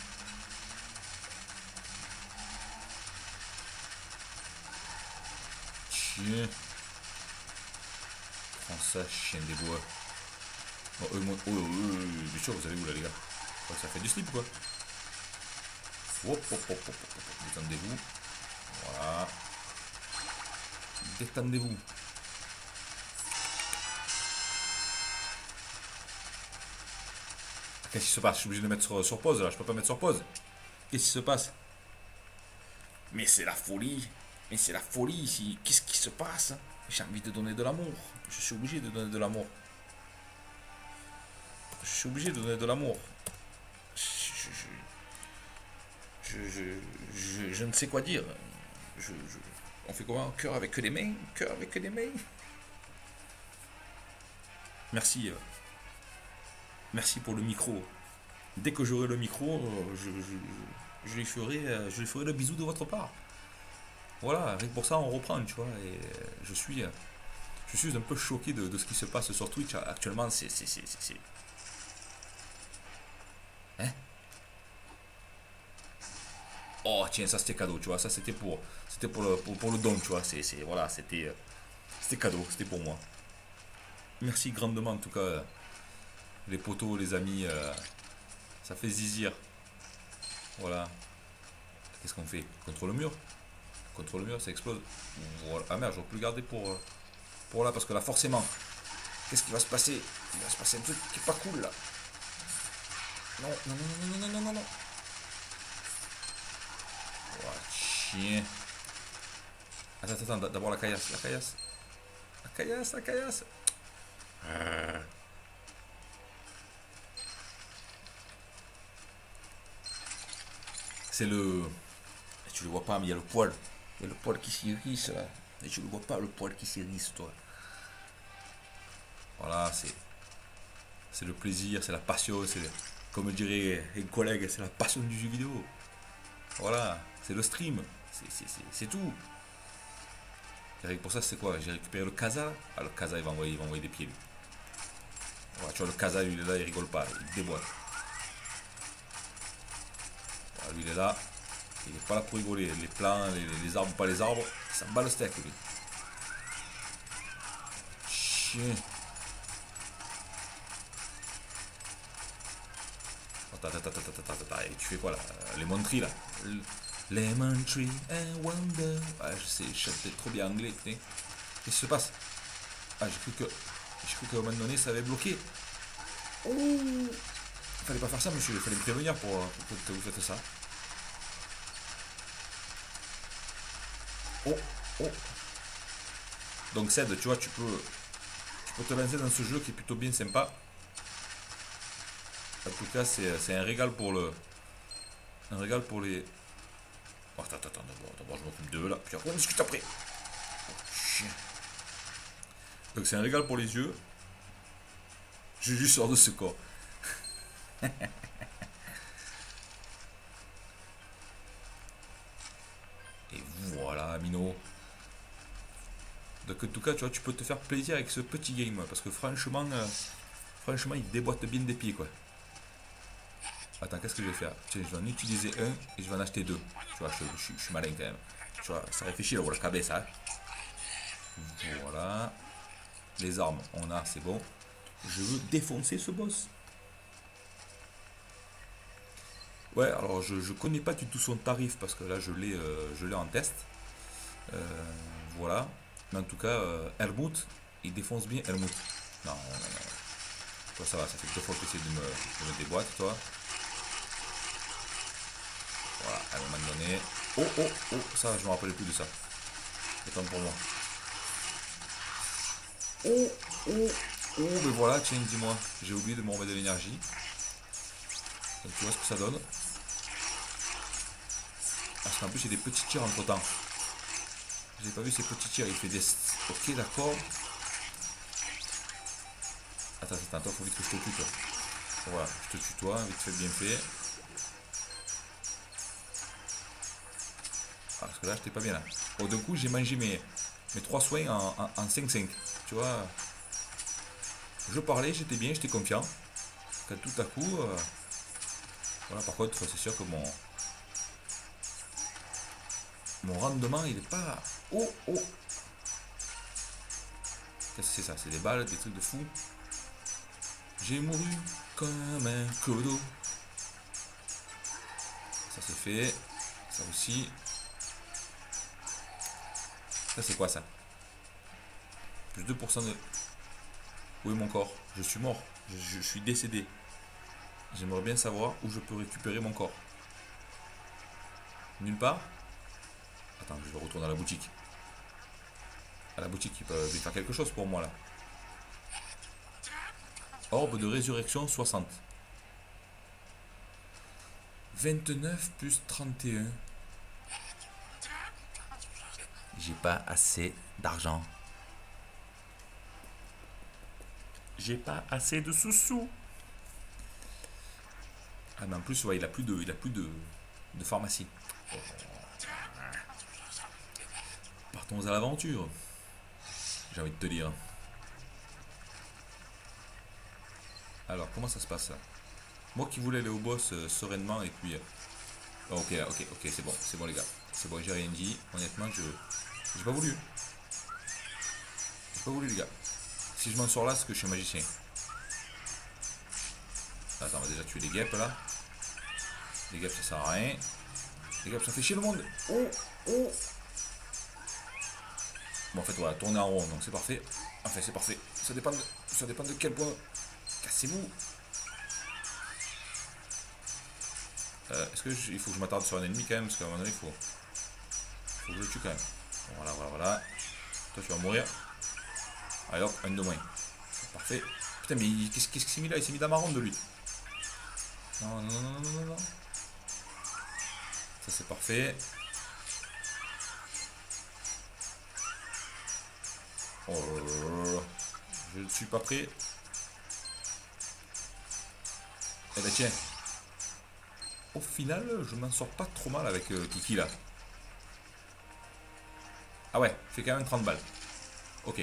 Chien. Prends ça, chien des bois. Oh, euh, moi, oh, euh, bien sûr, vous allez où là les gars? Ça fait du slip ou quoi? Hop, hop, hop, hop, hop, hop. Détendez-vous. Voilà. Détendez-vous. Qu'est-ce qui se passe? Je suis obligé de le mettre sur, sur pause là, je peux pas mettre sur pause. Qu'est-ce qui se passe? Mais c'est la folie. Mais c'est la folie ici. Qu'est-ce qui se passe? J'ai envie de donner de l'amour. Je suis obligé de donner de l'amour. Je suis obligé de donner de l'amour. Je, je, je, je, je, je ne sais quoi dire. Je, je, on fait comment? Cœur avec que les mains? Cœur avec que les mains? Merci. Merci pour le micro. Dès que j'aurai le micro, je, je, je, lui ferai, je lui ferai le bisou de votre part. Voilà, rien que pour ça, on reprend, tu vois. Et je suis, je suis un peu choqué de, de ce qui se passe sur Twitch actuellement. C'est, c'est, c'est, c'est... Hein? Oh, tiens, ça c'était cadeau, tu vois. Ça c'était pour, c'était pour le, pour, pour le don, tu vois. C'est, c'est, voilà, c'était, c'était cadeau, c'était pour moi. Merci grandement, en tout cas, les potos, les amis. Euh, ça fait zizir. Voilà. Qu'est-ce qu'on fait? Contre le mur? Contre le mur, ça explose. Voilà. Ah merde, j'aurais pu le garder pour, pour là, parce que là, forcément, qu'est-ce qui va se passer? Il va se passer un truc qui est pas cool, là. Non, non, non, non, non, non, non, non. Oh, chien. Attends, attends, d'abord la caillasse, la caillasse. La caillasse, la caillasse. Euh... C'est le... Tu le vois pas, mais il y a le poil. Il y a le poil qui s'irrisse, là. Et tu le vois pas, le poil qui s'irrisse, toi. Voilà, c'est... C'est le plaisir, c'est la passion, c'est... Comme dirait un collègue, c'est la passion du jeu vidéo. Voilà, c'est le stream. C'est tout. Et pour ça, c'est quoi? J'ai récupéré le Kaza. Ah, le Kaza, il va envoyer, il va envoyer des pieds, lui. Voilà, tu vois, le Kaza, lui, il est là, il rigole pas. Il déboîte. Voilà, lui, il est là. Il est pas là pour rigoler. Les plants, les, les arbres, pas les arbres. Ça me bat le steak, lui. Chien. Attends, attends, attends, attends, attends, attends. Et tu fais quoi, là? Les Montry, là. Lemon Tree and Wonder. Ah, je sais, je chantais trop bien anglais, putain. Qu'est-ce qui se passe? Ah, j'ai cru que. J'ai cru qu'à un moment donné, ça avait bloqué. Oh! Fallait pas faire ça, monsieur. Il fallait me prévenir pour, pour que vous faites ça. Oh! Oh! Donc, Ced, tu vois, tu peux. Tu peux te lancer dans ce jeu qui est plutôt bien sympa. En tout cas, c'est un régal pour le. Un régal pour les. Oh, attends, attends, d'abord, d'abord je m'occupe d'eux là, puis après on discute après. Oh, chien. Donc c'est un régal pour les yeux. Juju sort de ce corps. Et voilà, Mino. Donc en tout cas, tu vois, tu peux te faire plaisir avec ce petit game. Parce que franchement, euh, franchement, il déboîte bien des pieds, quoi. Attends, qu'est-ce que je vais faire? Tiens, je vais en utiliser un et je vais en acheter deux. Tu vois, je, je, je suis malin quand même. Tu vois, ça réfléchit là, voilà, cabesse, hein. Voilà. Les armes, on a, c'est bon. Je veux défoncer ce boss. Ouais, alors je, je connais pas du tout son tarif parce que là je l'ai euh, je l'ai en test. Euh, voilà. Mais en tout cas, euh, Helmut, il défonce bien Helmut. Non, non, non. Toi ça va, ça fait deux fois que tu essaies de me, de me déboîte, toi. Voilà, à un moment donné. Oh, oh, oh, ça, je me rappelais plus de ça. C'est comme pour moi. Oh, oh, oh, mais voilà, tiens, dis-moi. J'ai oublié de me remettre de l'énergie. Donc tu vois ce que ça donne. Parce qu'en plus, il y a des petits tirs entre temps. J'ai pas vu ces petits tirs, il fait des. Ok, d'accord. Attends, attends, attends, faut vite que je te tue, toi. Voilà, je te tutoie, vite fait, bien fait. Ah, parce que là, j'étais pas bien là. Bon, d'un coup, j'ai mangé mes, mes trois soins en, en, en cinq cinq. Tu vois. Je parlais, j'étais bien, j'étais confiant. Quand tout à coup. Euh, voilà, par contre, c'est sûr que mon. Mon rendement, il est pas. Oh, oh. Qu'est-ce que c'est ça? C'est des balles, des trucs de fou. J'ai mouru comme un clodo. Ça c'est fait. Ça aussi. Ça c'est quoi ça? Plus deux pour cent de... Où est mon corps? Je suis mort. Je, je suis décédé. J'aimerais bien savoir où je peux récupérer mon corps. Nulle part? attends, je vais retourner à la boutique. À la boutique, ils peuvent faire quelque chose pour moi là. Orbe de résurrection soixante. vingt-neuf plus trente et un. J'ai pas assez d'argent. J'ai pas assez de sous-sous. Ah mais en plus ouais, il a plus de, il a plus de, de pharmacie. Partons à l'aventure. J'ai envie de te dire. Alors comment ça se passe là? Moi qui voulais aller au boss euh, sereinement et puis... Euh... Oh, ok ok ok c'est bon, c'est bon les gars. C'est bon, j'ai rien dit. Honnêtement je... J'ai pas voulu. J'ai pas voulu les gars. Si je m'en sors là, c'est que je suis un magicien. Attends, on va déjà tuer les guêpes là. Les guêpes ça sert à rien. Les guêpes ça fait chier le monde. Oh oh. Bon en fait voilà, tourner en rond donc c'est parfait. Enfin c'est parfait. Ça dépend de, ça dépend de quel point. Cassez-vous. Euh, Est-ce que je, il faut que je m'attarde sur un ennemi quand même? Parce qu'à un moment donné il faut, faut que je le tue quand même. Bon, voilà voilà voilà. Toi tu vas mourir. Allez hop, un de moins. Parfait. Putain mais qu'est-ce qu'il s'est mis là? Il s'est mis dans ma ronde de lui. Non non non non non non. Ça c'est parfait. Oh là là là. Je ne suis pas prêt. Eh ben tiens. Au final, je m'en sors pas trop mal avec euh, Kiki là. Ah ouais, fait quand même trente balles. Ok.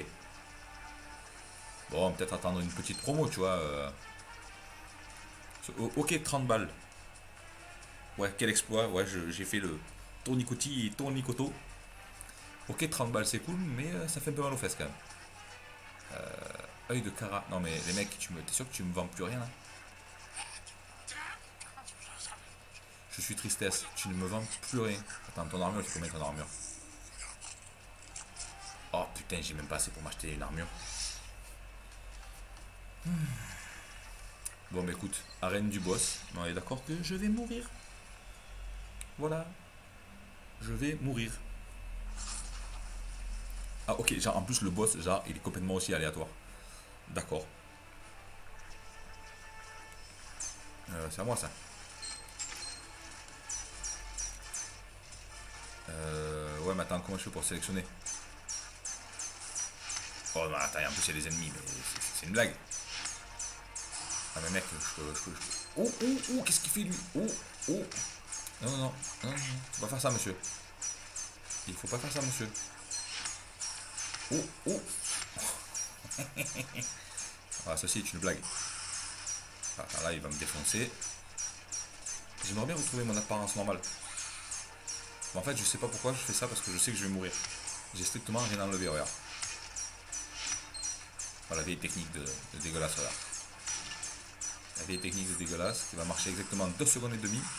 Bon, peut-être attendre une petite promo, tu vois. Euh... Ok, trente balles. Ouais, quel exploit. Ouais, j'ai fait le tournicoti et tournicoto. Ok, trente balles, c'est cool, mais euh, ça fait un peu mal aux fesses quand même. Euh, œil de Kara. Non, mais les mecs, tu me... t'es sûr que tu me vends plus rien là? Je suis tristesse, tu ne me vends plus rien. Attends, ton armure, tu peux mettre ton armure. Oh putain, j'ai même pas assez pour m'acheter une armure. Hmm. Bon, bah écoute, arène du boss. On est d'accord que je vais mourir. Voilà. Je vais mourir. Ah, ok, genre en plus, le boss, genre, il est complètement aussi aléatoire. D'accord. Euh, c'est à moi ça. Euh, ouais, mais attends, comment je fais pour sélectionner? Oh non, attends, en plus il y a des ennemis, mais c'est une blague. Ah mais mec, je peux... Je peux, je peux. Oh, oh, oh, qu'est-ce qu'il fait lui? Oh, oh. Non, non, non, non, non, faut pas faire ça, monsieur. Il faut pas faire ça, monsieur. Oh, oh. Voilà, ceci est une blague. Attends, là, il va me défoncer. J'aimerais bien retrouver mon apparence normale. Mais en fait, je sais pas pourquoi je fais ça, parce que je sais que je vais mourir. J'ai strictement rien enlevé, regarde. Voilà, la vieille technique de, de dégueulasse, regarde. La vieille technique de dégueulasse qui va marcher exactement deux secondes et demie.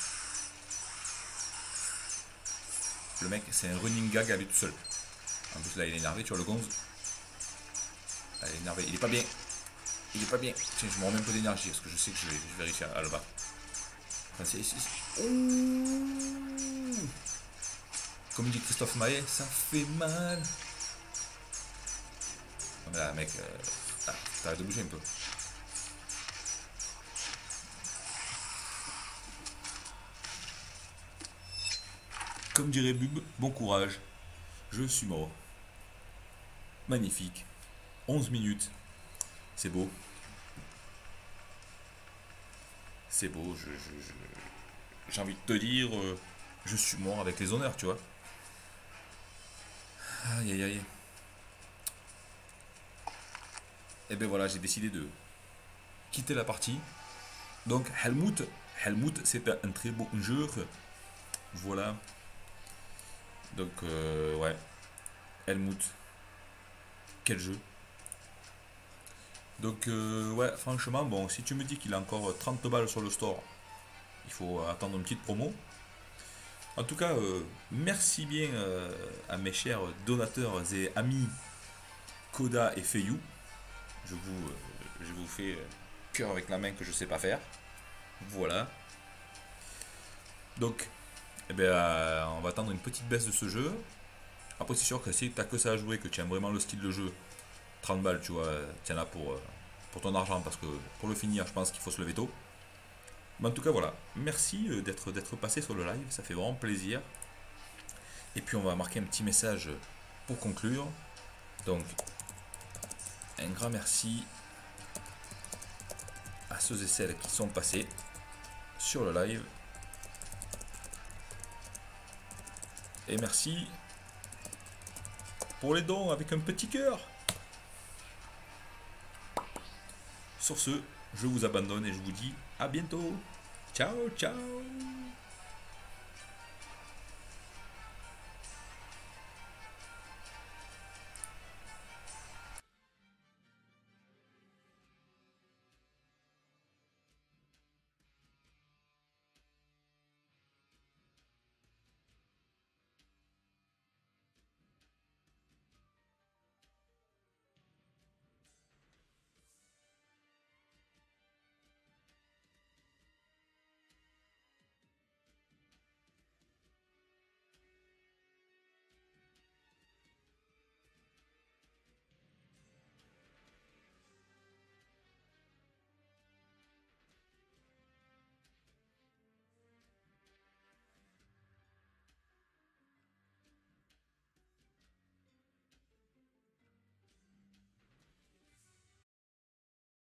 Le mec, c'est un running gag à lui tout seul. En plus, là, il est énervé, tu vois le gonze. Là, il est énervé, il est pas bien. Il est pas bien. Tiens, je me remets un peu d'énergie parce que je sais que je vais, je vais réussir à le battre. Enfin, c'est ici. Comme dit Christophe Maé, ça fait mal. Non, mais là, mec, euh, ah, t'arrêtes de bouger un peu. Comme dirait Bub, bon courage. Je suis mort. Magnifique. onze minutes. C'est beau. C'est beau. Je, je, je, j'ai envie de te dire, euh, je suis mort avec les honneurs, tu vois. Aïe aïe aïe. Et ben voilà, j'ai décidé de quitter la partie. Donc Helmut, Helmut, c'est un très beau jeu. Voilà. Donc euh, ouais, Helmut, quel jeu. Donc euh, ouais, franchement, bon, si tu me dis qu'il a encore trente balles sur le store, il faut attendre une petite promo. En tout cas, euh, merci bien euh, à mes chers donateurs et amis Koda et Feyou. Je vous, euh, je vous fais euh, cœur avec la main que je sais pas faire. Voilà. Donc, eh ben, euh, on va attendre une petite baisse de ce jeu. Après, c'est sûr que si tu n'as que ça à jouer, que tu aimes vraiment le style de jeu, trente balles, tu vois, tu en as pour, euh, pour ton argent, parce que pour le finir, je pense qu'il faut se lever tôt. Mais en tout cas, voilà. Merci euh, d'être d'être passé sur le live, ça fait vraiment plaisir. Et puis, on va marquer un petit message pour conclure. Donc, un grand merci à ceux et celles qui sont passés sur le live. Et merci pour les dons avec un petit cœur. Sur ce, je vous abandonne et je vous dis à bientôt. Ciao, ciao.